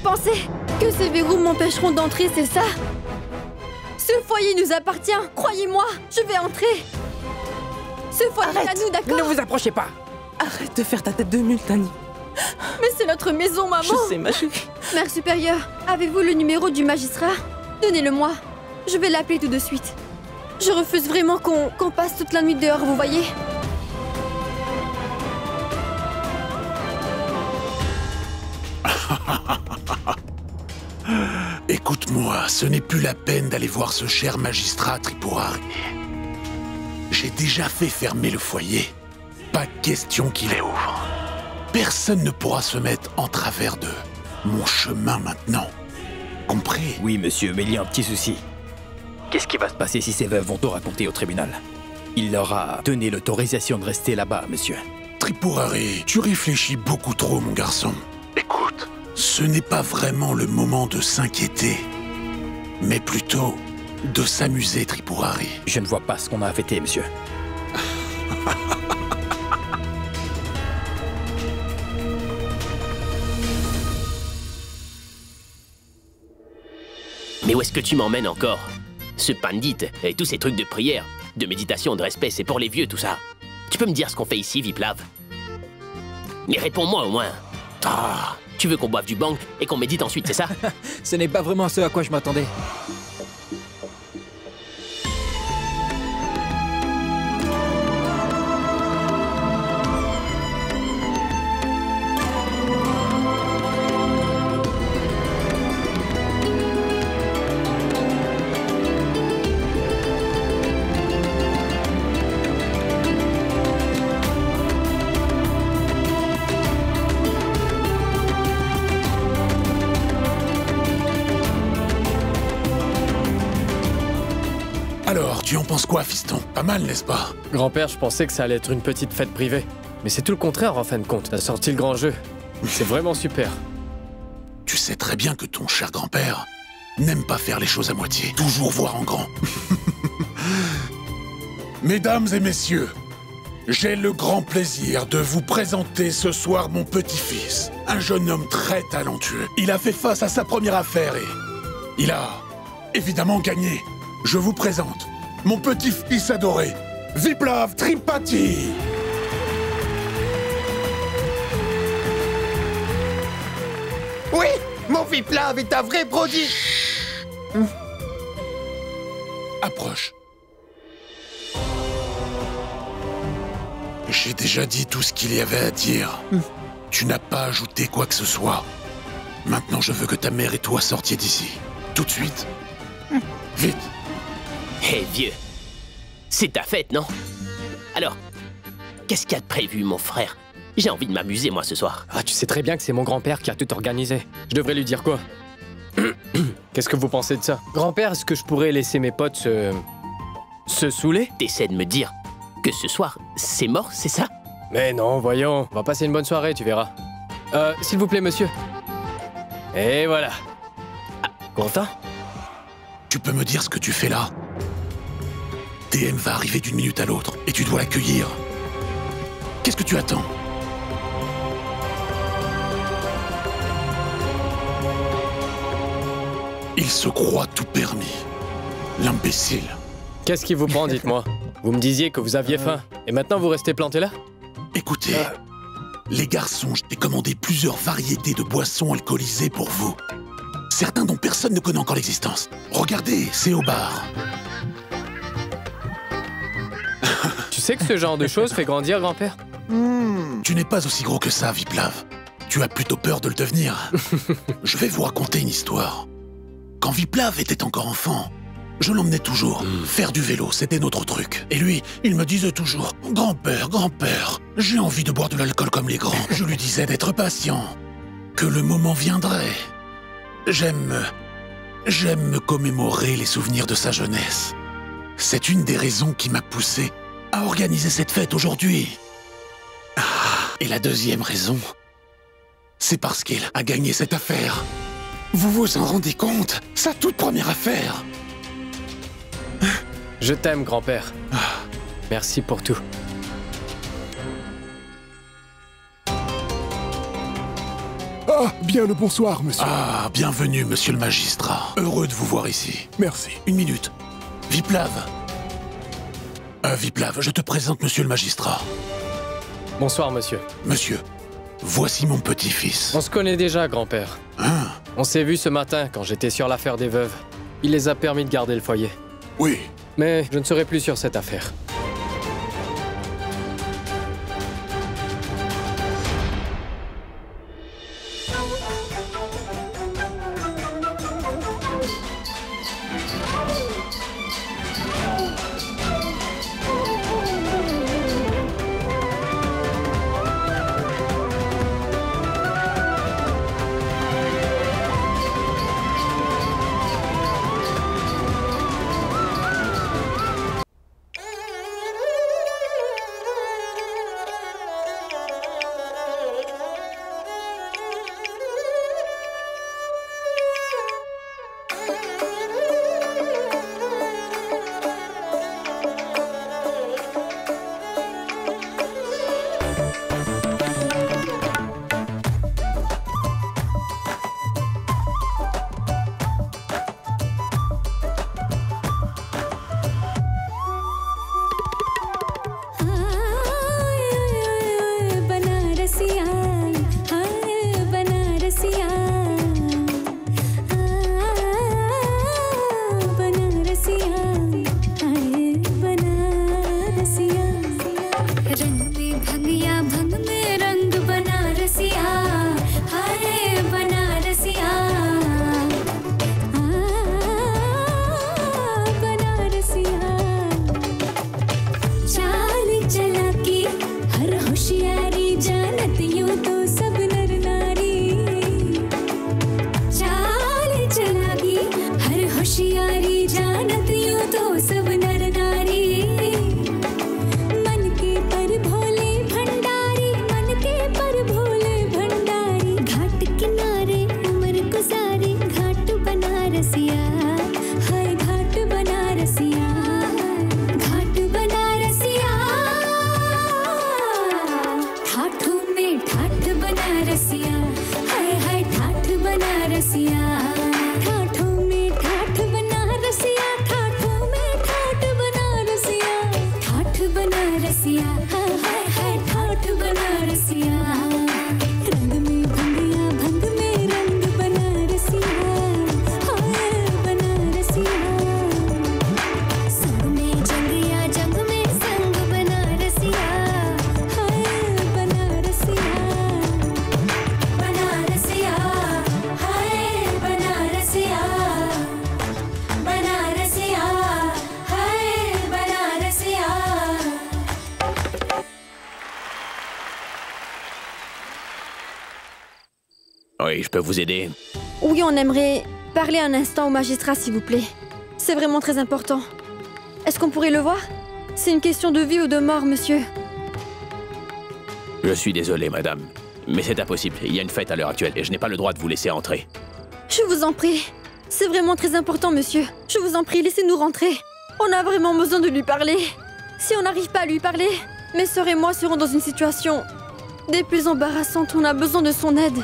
pensez que ces verrous m'empêcheront d'entrer, c'est ça? Ce foyer nous appartient, croyez-moi, je vais entrer. Ce foyer est à nous, d'accord? Ne vous approchez pas. Arrête de faire ta tête de mule, Tani. Mais c'est notre maison, maman. Je sais, ma chérie. Mère supérieure, avez-vous le numéro du magistrat? Donnez-le-moi. Je vais l'appeler tout de suite. Je refuse vraiment qu'on passe toute la nuit dehors, vous voyez? Écoute-moi, ce n'est plus la peine d'aller voir ce cher magistrat Tripurari. J'ai déjà fait fermer le foyer. Pas question qu'il les ouvre. Personne ne pourra se mettre en travers de mon chemin maintenant. Compris? Oui, monsieur, mais il y a un petit souci. Qu'est-ce qui va se passer si ces veuves vont tout raconter au tribunal? Il leur a donné l'autorisation de rester là-bas, monsieur. Tripurari, tu réfléchis beaucoup trop, mon garçon. Écoute, ce n'est pas vraiment le moment de s'inquiéter, mais plutôt de s'amuser, Tripurari. Je ne vois pas ce qu'on a fêté, monsieur. Mais où est-ce que tu m'emmènes encore? Ce pandit et tous ces trucs de prière, de méditation, de respect, c'est pour les vieux, tout ça. Tu peux me dire ce qu'on fait ici, Viplav? Mais réponds-moi au moins. Ah, tu veux qu'on boive du bang et qu'on médite ensuite, c'est ça? Ce n'est pas vraiment ce à quoi je m'attendais. Alors, tu en penses quoi, fiston? Pas mal, n'est-ce pas? Grand-père, je pensais que ça allait être une petite fête privée. Mais c'est tout le contraire, en fin de compte. T'as sorti le grand jeu. C'est vraiment super. Tu sais très bien que ton cher grand-père n'aime pas faire les choses à moitié. Toujours voir en grand. Mesdames et messieurs, j'ai le grand plaisir de vous présenter ce soir mon petit-fils. Un jeune homme très talentueux. Il a fait face à sa première affaire et il a évidemment gagné. Je vous présente mon petit-fils adoré, Viplav Tripathi. Oui, mon Viplav est un vrai prodige. Approche. J'ai déjà dit tout ce qu'il y avait à dire. Tu n'as pas ajouté quoi que ce soit. Maintenant, je veux que ta mère et toi sortiez d'ici. Tout de suite. Vite. Hé, vieux, c'est ta fête, non? Alors, qu'est-ce qu'il y a de prévu, mon frère? J'ai envie de m'amuser, moi, ce soir. Ah, tu sais très bien que c'est mon grand-père qui a tout organisé. Je devrais lui dire quoi? Qu'est-ce que vous pensez de ça? Grand-père, est-ce que je pourrais laisser mes potes se saouler? T'essaies de me dire que ce soir, c'est mort, c'est ça? Mais non, voyons. On va passer une bonne soirée, tu verras. S'il vous plaît, monsieur. Et voilà. Ah, content? Tu peux me dire ce que tu fais là? TM va arriver d'une minute à l'autre et tu dois l'accueillir. Qu'est-ce que tu attends? Il se croit tout permis. L'imbécile. Qu'est-ce qui vous prend, dites-moi? Vous me disiez que vous aviez faim, et maintenant vous restez planté là? Écoutez, les garçons, j'ai commandé plusieurs variétés de boissons alcoolisées pour vous. Certains dont personne ne connaît encore l'existence. Regardez, c'est au bar. Tu sais que ce genre de choses fait grandir, grand-père? Tu n'es pas aussi gros que ça, Viplav. Tu as plutôt peur de le devenir. Je vais vous raconter une histoire. Quand Viplav était encore enfant, je l'emmenais toujours. Faire du vélo, c'était notre truc. Et lui, il me disait toujours « Grand-père, grand-père, j'ai envie de boire de l'alcool comme les grands. » Je lui disais d'être patient, que le moment viendrait. J'aime me commémorer les souvenirs de sa jeunesse. C'est une des raisons qui m'a poussé à organiser cette fête aujourd'hui. Et la deuxième raison, c'est parce qu'il a gagné cette affaire. Vous vous en rendez compte? Sa toute première affaire. Je t'aime, grand-père. Merci pour tout. Ah, bien le bonsoir, monsieur. Ah, bienvenue, monsieur le magistrat. Heureux de vous voir ici. Merci. Une minute. Viplav. Viplav, je te présente monsieur le magistrat. Bonsoir, monsieur. Monsieur, voici mon petit-fils. On se connaît déjà, grand-père. Hein? On s'est vu ce matin quand j'étais sur l'affaire des veuves. Il les a permis de garder le foyer. Oui. Mais je ne serai plus sur cette affaire. Oui, je peux vous aider? Oui, on aimerait parler un instant au magistrat, s'il vous plaît. C'est vraiment très important. Est-ce qu'on pourrait le voir? C'est une question de vie ou de mort, monsieur. Je suis désolé, madame. Mais c'est impossible. Il y a une fête à l'heure actuelle et je n'ai pas le droit de vous laisser entrer. Je vous en prie. C'est vraiment très important, monsieur. Je vous en prie, laissez-nous rentrer. On a vraiment besoin de lui parler. Si on n'arrive pas à lui parler, mes sœurs et moi serons dans une situation des plus embarrassantes. On a besoin de son aide.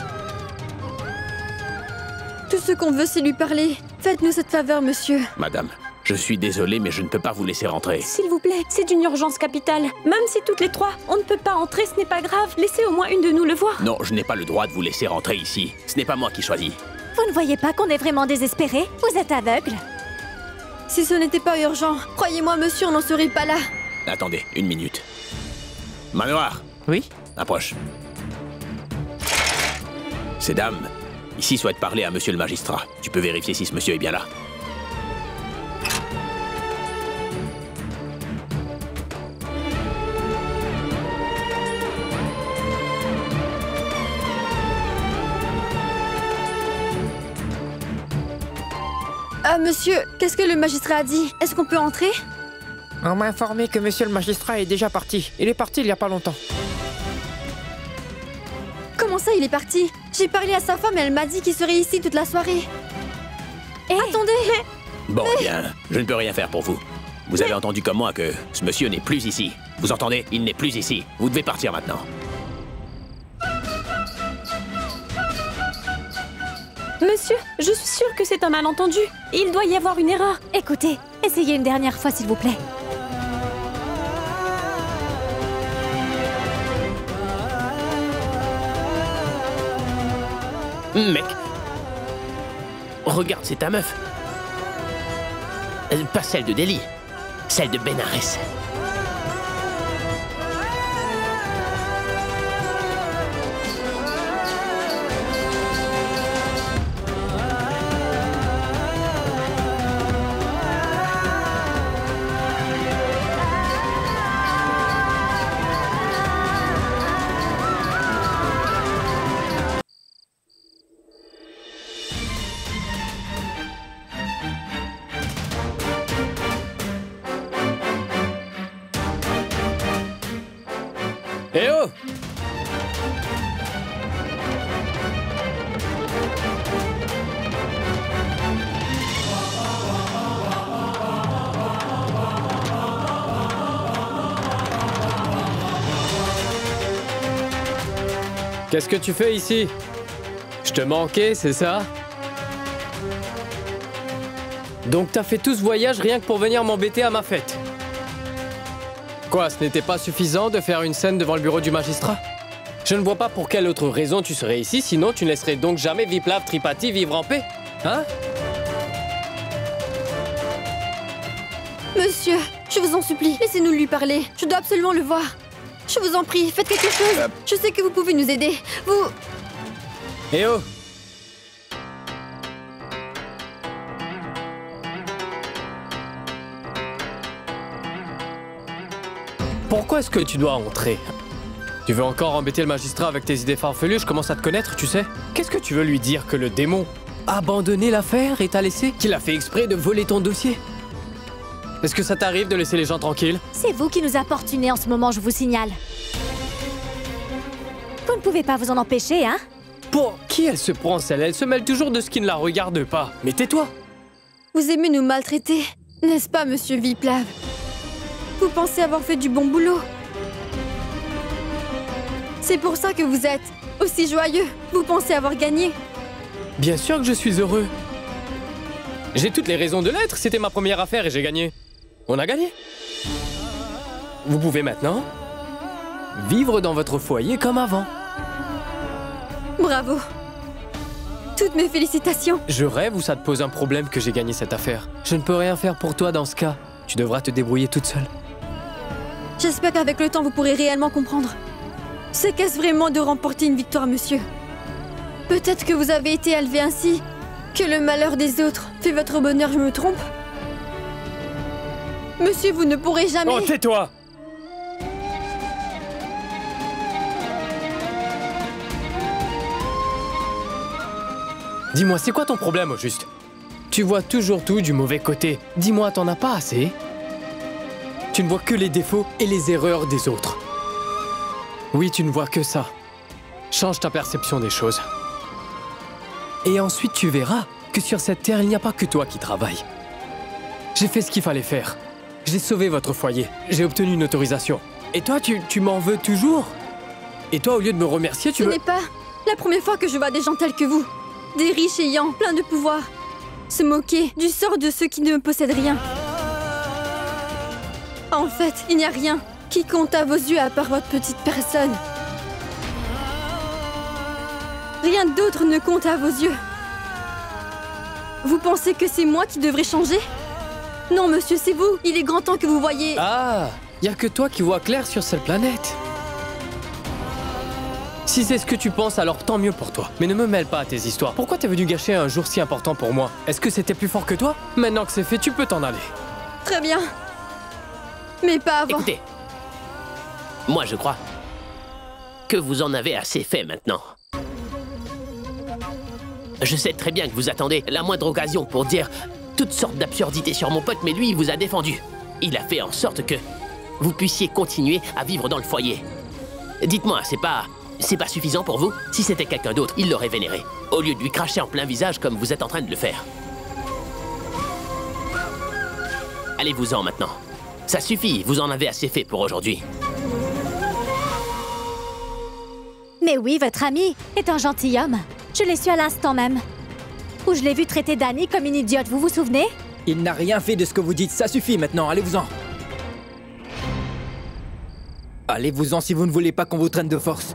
Tout ce qu'on veut, c'est lui parler. Faites-nous cette faveur, monsieur. Madame, je suis désolé, mais je ne peux pas vous laisser rentrer. S'il vous plaît, c'est une urgence capitale. Même si toutes les trois, on ne peut pas entrer, ce n'est pas grave. Laissez au moins une de nous le voir. Non, je n'ai pas le droit de vous laisser rentrer ici. Ce n'est pas moi qui choisis. Vous ne voyez pas qu'on est vraiment désespéré? Vous êtes aveugle? Si ce n'était pas urgent, croyez-moi, monsieur, on n'en serait pas là. Attendez, une minute. Manoir. Oui? Approche. Ces dames, ici souhaitent parler à monsieur le magistrat. Tu peux vérifier si ce monsieur est bien là. Ah, monsieur, qu'est-ce que le magistrat a dit? Est-ce qu'on peut entrer? On m'a informé que monsieur le magistrat est déjà parti. Il est parti il y a pas longtemps. Comment ça, il est parti? J'ai parlé à sa femme et elle m'a dit qu'il serait ici toute la soirée. Attendez! Bon, bien, je ne peux rien faire pour vous. Vous avez entendu comme moi que ce monsieur n'est plus ici. Vous entendez? Il n'est plus ici. Vous devez partir maintenant. Monsieur, je suis sûre que c'est un malentendu. Il doit y avoir une erreur. Écoutez, essayez une dernière fois s'il vous plaît. Mec, regarde, c'est ta meuf. Pas celle de Delhi, celle de Benares. Eh oh! Qu'est-ce que tu fais ici? Je te manquais, c'est ça? Donc t'as fait tout ce voyage rien que pour venir m'embêter à ma fête? Quoi, ce n'était pas suffisant de faire une scène devant le bureau du magistrat? Je ne vois pas pour quelle autre raison tu serais ici, sinon tu ne laisserais donc jamais Viplav Tripathi vivre en paix. Hein? Monsieur, je vous en supplie, laissez-nous lui parler. Je dois absolument le voir. Je vous en prie, faites quelque chose. Je sais que vous pouvez nous aider. Vous... Eh oh! Pourquoi est-ce que tu dois entrer? Tu veux encore embêter le magistrat avec tes idées farfelues? Je commence à te connaître, tu sais. Qu'est-ce que tu veux lui dire? Que le démon a abandonné l'affaire et t'a laissé? Qu'il a fait exprès de voler ton dossier? Est-ce que ça t'arrive de laisser les gens tranquilles? C'est vous qui nous importunez en ce moment, je vous signale. Vous ne pouvez pas vous en empêcher, hein? Pour qui elle se prend, celle? Elle se mêle toujours de ce qui ne la regarde pas. Mais tais-toi! Vous aimez nous maltraiter, n'est-ce pas, monsieur Viplav? Vous pensez avoir fait du bon boulot. C'est pour ça que vous êtes aussi joyeux. Vous pensez avoir gagné. Bien sûr que je suis heureux. J'ai toutes les raisons de l'être. C'était ma première affaire et j'ai gagné. On a gagné. Vous pouvez maintenant vivre dans votre foyer comme avant. Bravo. Toutes mes félicitations. Je rêve ou ça te pose un problème que j'ai gagné cette affaire? Je ne peux rien faire pour toi dans ce cas. Tu devras te débrouiller toute seule. J'espère qu'avec le temps, vous pourrez réellement comprendre. C'est qu'est-ce vraiment de remporter une victoire, monsieur? Peut-être que vous avez été élevé ainsi, que le malheur des autres fait votre bonheur, je me trompe? Monsieur, vous ne pourrez jamais... Oh, tais-toi! Dis-moi, c'est quoi ton problème, au juste? Tu vois toujours tout du mauvais côté. Dis-moi, t'en as pas assez? Tu ne vois que les défauts et les erreurs des autres. Oui, tu ne vois que ça. Change ta perception des choses. Et ensuite, tu verras que sur cette terre, il n'y a pas que toi qui travailles. J'ai fait ce qu'il fallait faire. J'ai sauvé votre foyer. J'ai obtenu une autorisation. Et toi, tu m'en veux toujours? Et toi, au lieu de me remercier, tu veux... Ce n'est pas la première fois que je vois des gens tels que vous. Des riches ayant plein de pouvoir. Se moquer du sort de ceux qui ne possèdent rien. En fait, il n'y a rien qui compte à vos yeux à part votre petite personne. Rien d'autre ne compte à vos yeux. Vous pensez que c'est moi qui devrais changer? Non, monsieur, c'est vous. Il est grand temps que vous voyez... Ah, y a que toi qui vois clair sur cette planète. Si c'est ce que tu penses, alors tant mieux pour toi. Mais ne me mêle pas à tes histoires. Pourquoi t'es venu gâcher un jour si important pour moi? Est-ce que c'était plus fort que toi? Maintenant que c'est fait, tu peux t'en aller. Très bien. Mais pas avant. Écoutez, moi je crois que vous en avez assez fait maintenant. Je sais très bien que vous attendez la moindre occasion pour dire toutes sortes d'absurdités sur mon pote, mais lui, il vous a défendu. Il a fait en sorte que vous puissiez continuer à vivre dans le foyer. Dites-moi, c'est pas suffisant pour vous? Si c'était quelqu'un d'autre, il l'aurait vénéré, au lieu de lui cracher en plein visage comme vous êtes en train de le faire. Allez-vous-en maintenant. Ça suffit, vous en avez assez fait pour aujourd'hui. Mais oui, votre ami est un gentilhomme. Je l'ai su à l'instant même. où je l'ai vu traiter Danny comme une idiote, vous vous souvenez? Il n'a rien fait de ce que vous dites, ça suffit maintenant, allez-vous-en. Allez-vous-en si vous ne voulez pas qu'on vous traîne de force.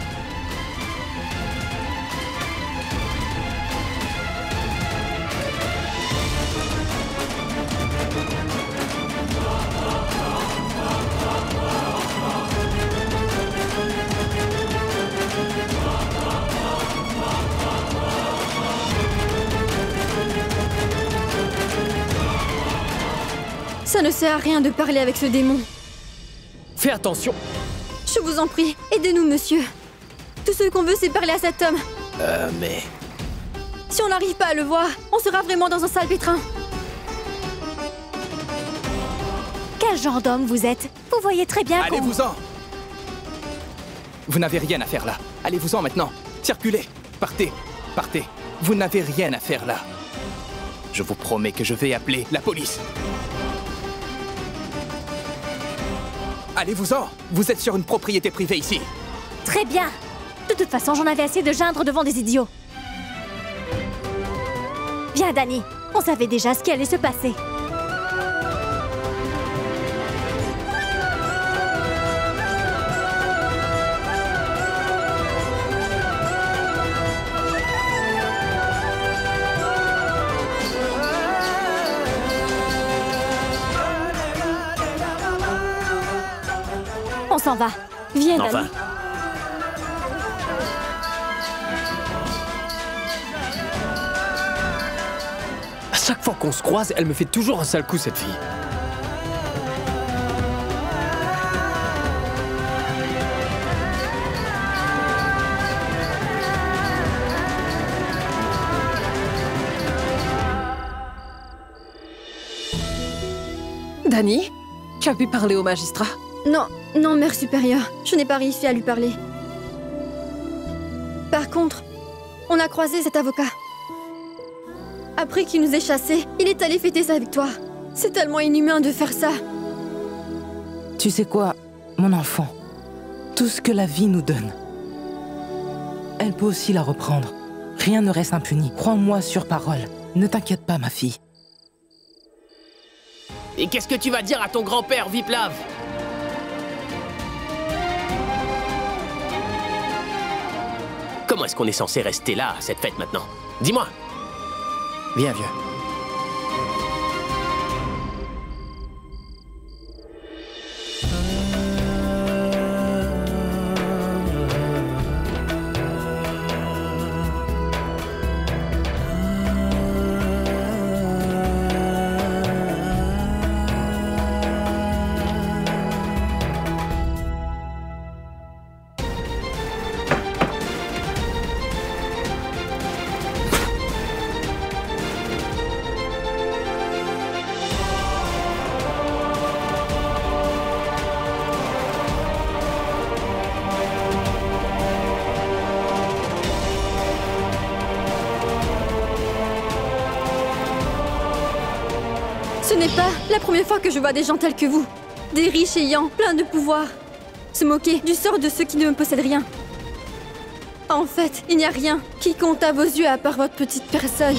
Ça ne sert à rien de parler avec ce démon. Fais attention. Je vous en prie, aidez-nous, monsieur. Tout ce qu'on veut, c'est parler à cet homme. Mais... Si on n'arrive pas à le voir, on sera vraiment dans un sale pétrin. Quel genre d'homme vous êtes? Vous voyez très bien qu'on... Allez-vous-en! Vous n'avez rien à faire là. Allez-vous-en maintenant. Circulez. Partez. Partez. Vous n'avez rien à faire là. Je vous promets que je vais appeler la police. Allez-vous-en! Vous êtes sur une propriété privée ici. Très bien. De toute façon, j'en avais assez de geindre devant des idiots. Viens, Danny. On savait déjà ce qui allait se passer. On s'en va. Viens, Danny. Enfin. À chaque fois qu'on se croise, elle me fait toujours un sale coup, cette fille. Danny, tu as pu parler au magistrat? Non, non, mère supérieure, je n'ai pas réussi à lui parler. Par contre, on a croisé cet avocat. Après qu'il nous ait chassés, il est allé fêter sa victoire. C'est tellement inhumain de faire ça. Tu sais quoi, mon enfant? Tout ce que la vie nous donne, elle peut aussi la reprendre. Rien ne reste impuni. Crois-moi sur parole. Ne t'inquiète pas, ma fille. Et qu'est-ce que tu vas dire à ton grand-père, Viplav? Comment est-ce qu'on est censé rester là, à cette fête maintenant? Dis-moi. Viens, vieux. Ce n'est pas la première fois que je vois des gens tels que vous. Des riches ayant plein de pouvoir. Se moquer du sort de ceux qui ne possèdent rien. En fait, il n'y a rien qui compte à vos yeux à part votre petite personne.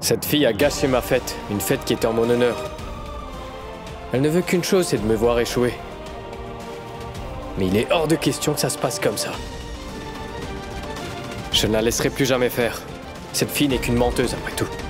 Cette fille a gâché ma fête, une fête qui était en mon honneur. Elle ne veut qu'une chose, c'est de me voir échouer. Mais il est hors de question que ça se passe comme ça. Je ne la laisserai plus jamais faire. Cette fille n'est qu'une menteuse après tout.